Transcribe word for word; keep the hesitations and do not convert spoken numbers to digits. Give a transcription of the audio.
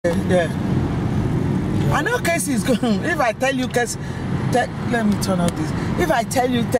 Yeah. I know Casey is going. If I tell you, Casey, let me turn off this. If I tell you.